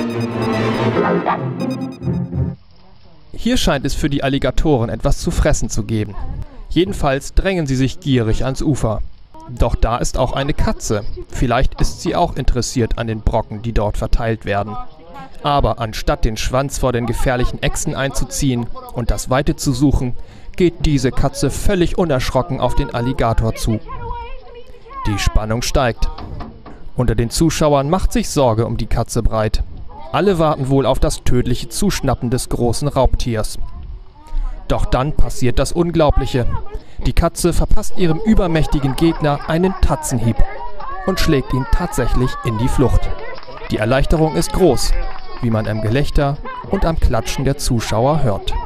Hier scheint es für die Alligatoren etwas zu fressen zu geben. Jedenfalls drängen sie sich gierig ans Ufer. Doch da ist auch eine Katze. Vielleicht ist sie auch interessiert an den Brocken, die dort verteilt werden. Aber anstatt den Schwanz vor den gefährlichen Echsen einzuziehen und das Weite zu suchen, geht diese Katze völlig unerschrocken auf den Alligator zu. Die Spannung steigt. Unter den Zuschauern macht sich Sorge um die Katze breit. Alle warten wohl auf das tödliche Zuschnappen des großen Raubtiers. Doch dann passiert das Unglaubliche. Die Katze verpasst ihrem übermächtigen Gegner einen Tatzenhieb und schlägt ihn tatsächlich in die Flucht. Die Erleichterung ist groß, wie man am Gelächter und am Klatschen der Zuschauer hört.